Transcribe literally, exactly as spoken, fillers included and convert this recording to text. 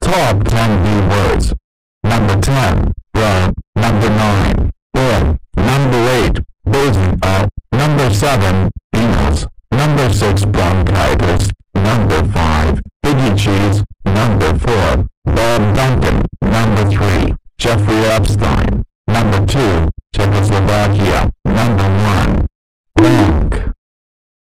Top ten B words. Number ten, bro. Number nine, boy. Number eight, bosom. Uh, number seven, Beatles. Number six, bronchitis. Number five, Biggie Cheese. Number four, Bob Duncan. Number three, Jeffrey Epstein.